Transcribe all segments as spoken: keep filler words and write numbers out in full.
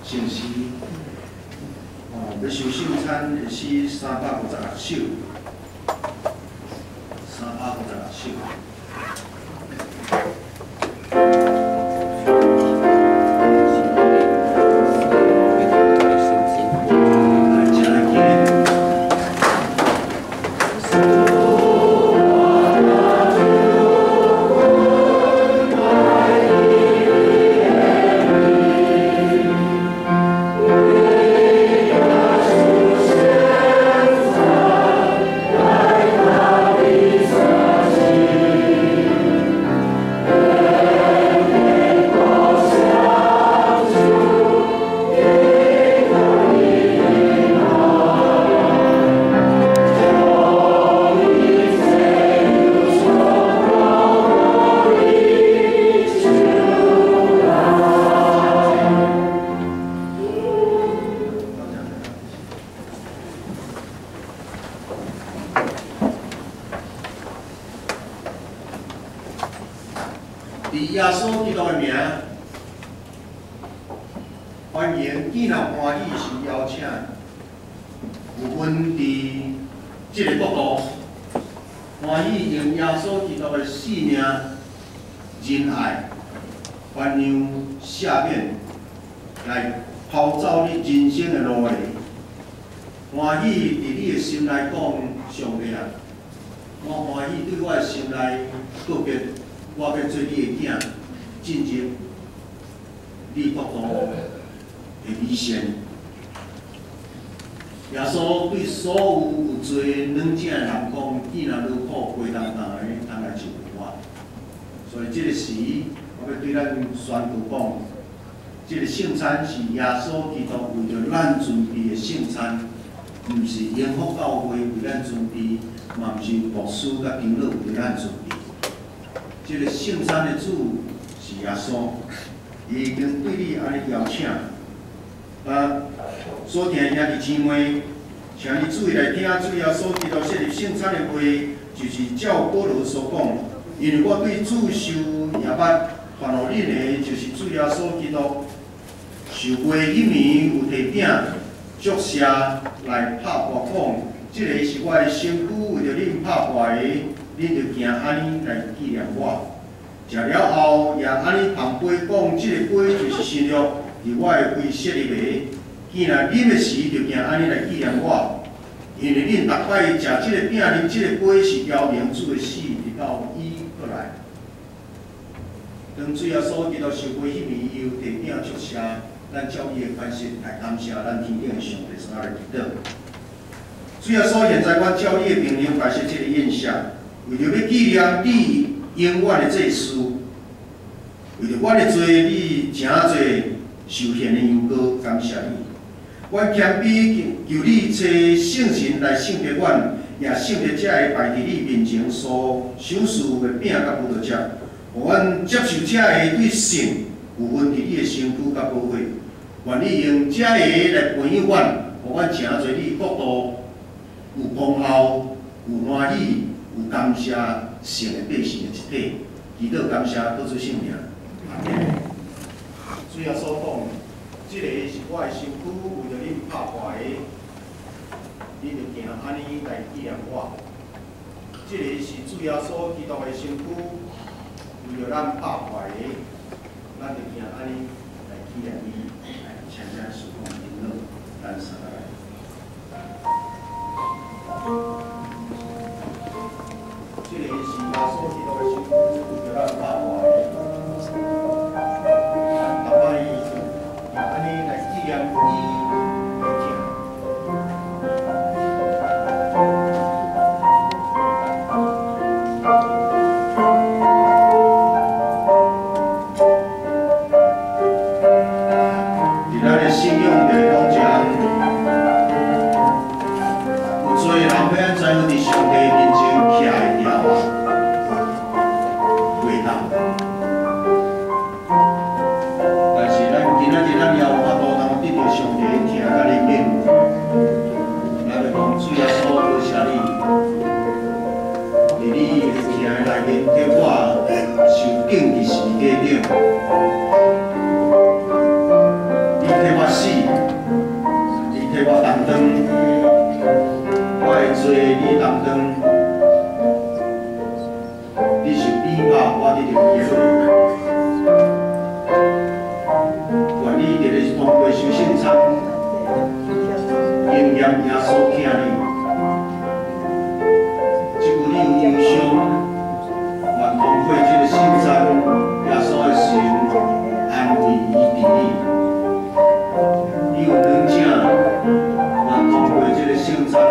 姓诗，哦，要收圣餐的诗三百五十六首，三百五十六首。 以耶稣基督的名，欢迎既然欢喜受邀请，有阮伫即个国度，欢喜用耶稣基督的性命、仁爱、宽容、赦免来抛走你人生的路途。欢喜伫你的心内讲，上帝啊，我欢喜对我的心内告别。 我要做你的囝，进入你国度的美善。耶稣对所有有罪软正的人讲：既然如苦，归当当的，当来就我。所以这个时，我要对咱宣布讲，这个圣餐是耶稣基督为着咱准备的圣餐，毋是延福教会为咱准备，嘛毋是牧师甲长老为咱准备。 这个圣餐的主是耶稣，伊已经对你安尼邀请，啊，所听兄弟姊妹，请你注意来听，主耶稣基督设立圣餐的话，就是照保罗所讲，因为我对主受也捌，烦恼恁的，就是主耶稣基督受过迄年有提饼，祝谢来拍破讲，这个是我的身躯为着恁拍破的。 恁就行安尼来纪念我，食了后也安尼捧杯讲，即、这个杯就是新约，伫我的规设里面。既然啉的时就行安尼来纪念我，因为恁逐摆食即个饼、啉即个杯是标明主的死，直到伊过来。当主耶稣基督受过迄年以后，提饼祝谢，咱照伊的款式来感谢咱天顶的上帝所爱的祈祷。主耶稣现在阮照你的命令摆设即个宴席。 为着要纪念你永远的祭司，为着阮的罪，你诚侪受献的羊羔，感谢你。阮谦卑求你找圣神来圣别阮，也圣别这个摆伫你面前所享受的饼甲葡萄汁，互阮接受这个对神有份伫你的身躯甲保护。愿你用这个来培养阮，互阮诚侪你国度有丰厚，有欢喜。 有感谢神的百姓的一体，祈祷感谢得出圣名。主耶稣讲，这个是我的身躯，为着恁拍破的，你就行安尼来纪念我。这个是主耶稣基督的身躯，为着咱拍破的，咱就行安尼来纪念伊，来请咱侍奉天乐，咱三个来。 这个是耶稣基督的身躯，为着咱拍破的。咱逐摆用安尼来纪念伊的囝。伫咱的信仰的当中， 念耶稣疼你，即句你有忧伤，愿通过这个圣餐，耶稣的神安慰医治你。你有软正，愿通过这个圣餐，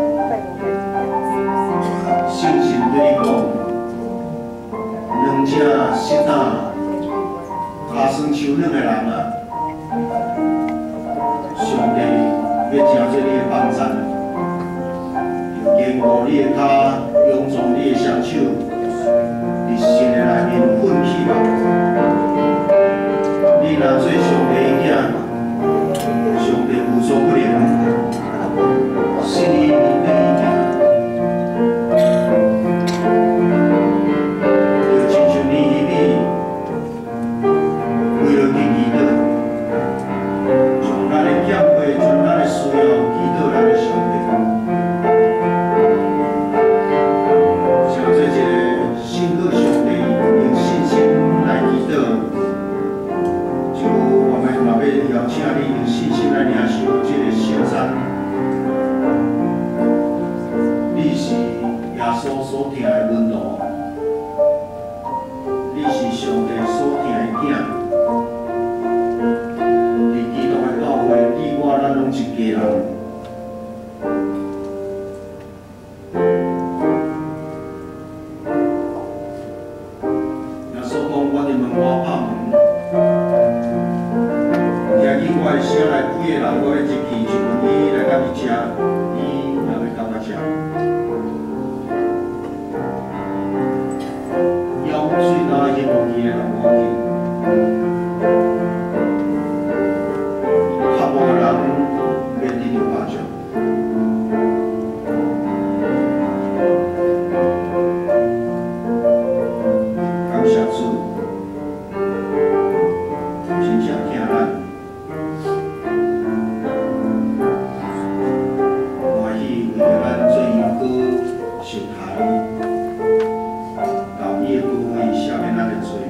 圣神对你讲，软正心胆，脚酸手软的人啊，上帝要成做你的帮衬，要坚固你的脚，拥住你的双手，伫神的内面奋起吧。你若做上帝的囝，上帝无所不能，信伊对伊行。就亲像你迄笔，为了去祈祷，从咱的欠费，从咱的需要祈祷咱的上帝。像做一个信靠上帝，用信心来祈祷。就我们嘛要邀请你用信心来领受这个圣餐。你是耶稣所疼的门徒，你是上帝所疼的囝。伫基督的教会，你我咱拢一家人。耶稣讲：我伫门外拍门。听见我的声来开的人，我要入去就问伊来甲你食，伊也要甲我食。腰水担迄无去的人无要紧，合无的人免你着拍照。感谢主，真正疼咱。受害，到伊的高位赦免咱的罪。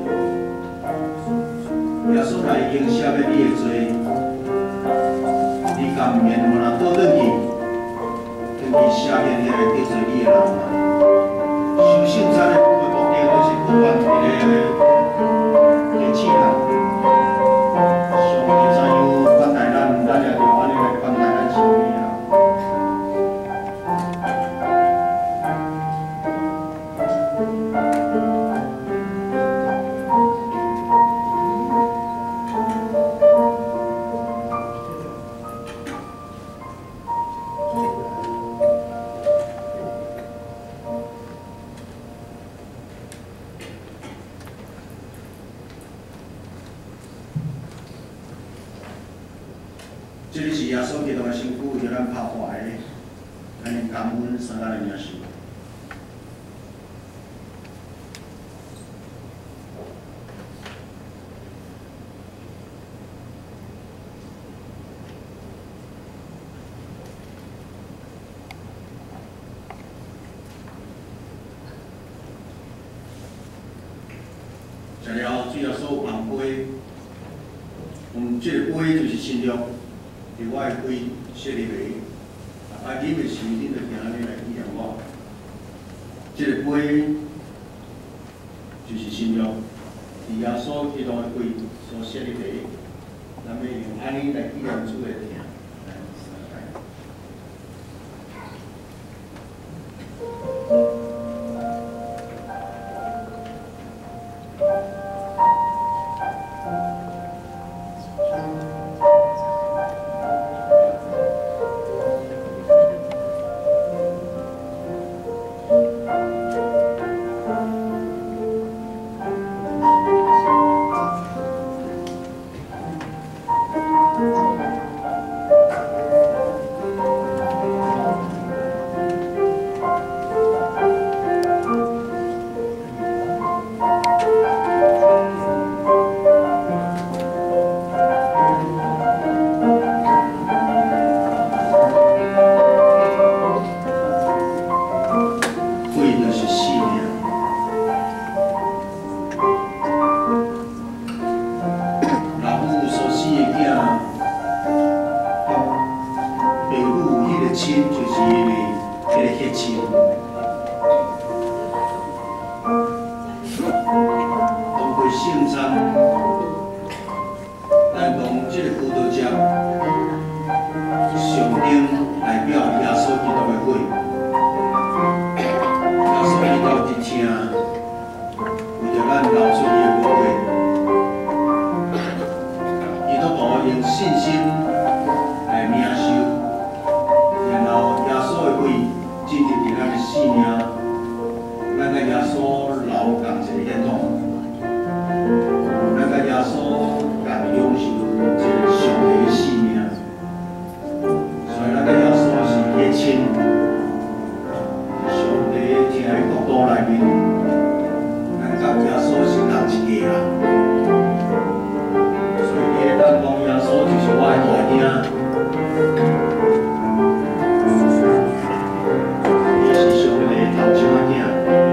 耶稣来已经赦免你的罪，你甘愿无若倒转去，转去赦免遐个得罪你的人嘛？受圣餐的目的就是不犯你个天气人。上帝怎样款待咱，咱也着安尼来款待咱身边的人。这里是耶稣基督的身躯为着咱拍破的，咱用感恩三咱的领受。食了主要所有红杯，我们这个杯就是新约。伫我的杯设立为，啊，啉的时恁着行安尼来纪念我。这个杯就是新约，伫耶稣基督的杯所设立为，咱要用安尼来纪念主的疼。 血亲。通过圣餐，咱讲即个葡萄汁，上顶代表耶稣基督的血。耶稣基督一听，为着咱流出伊的宝血，基督徒用信心来领受，然后耶稣的血进入伫咱的生命，咱甲耶稣流共一个血统。 咱甲耶稣共享受一个上帝的生命，所以咱甲耶稣是血亲。上帝听的国度内面，咱甲耶稣是同一家人。所以你会当讲耶稣就是我的大兄，伊是上帝的头生仔囝。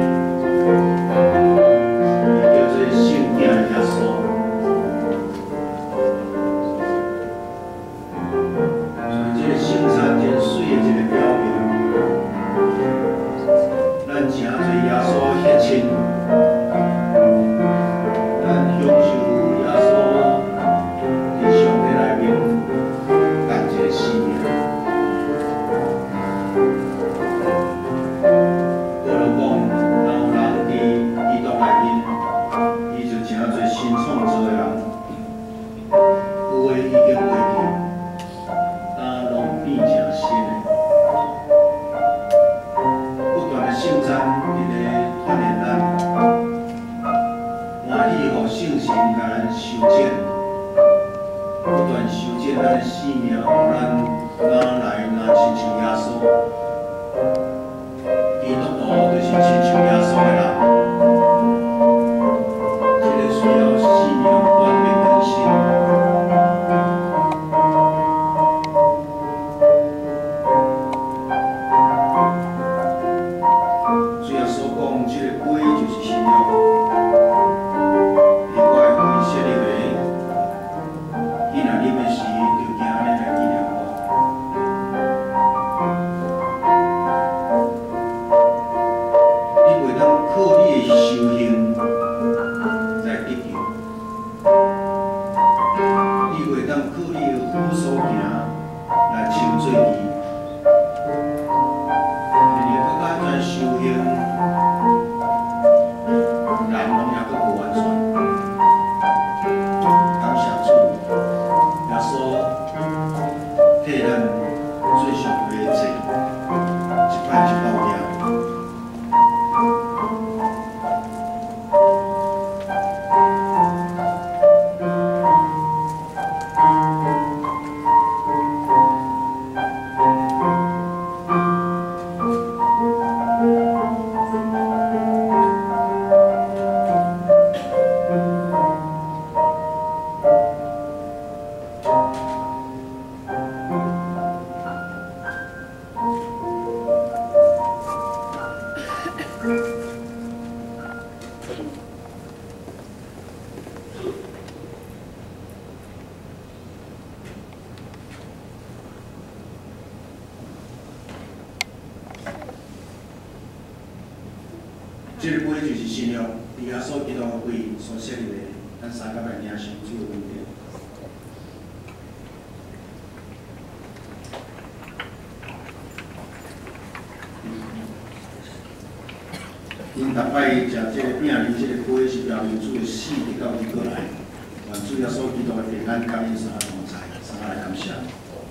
这个杯就是新约，耶稣基督的血所设立的，咱三甲来领受主的恩典。因逐摆食这个饼啉这个杯，是表明主的死直到伊过来，愿主耶稣基督的平安感恩三同在，三来感谢。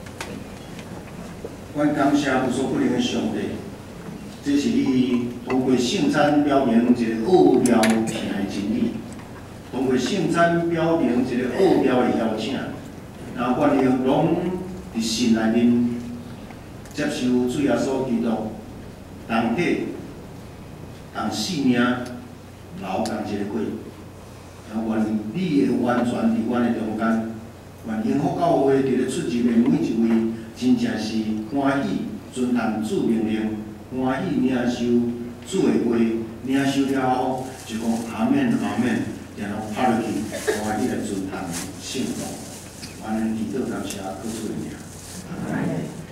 阮感谢无所不能的上帝。 这是你通过圣餐表明一个奥妙听的真理，通过圣餐表明一个奥妙的邀请，然后愿意拢伫心内面接受主耶稣基督同体、同性命、流同一个血，然后愿你的完全伫阮的中间，愿幸福教会伫咧出入的每一位，真正是欢喜遵行主命令。 欢喜领受主的话，领受了后就讲阿免阿免，然后拍落去，欢喜来遵行圣道。安尼祈祷感谢，靠主的名。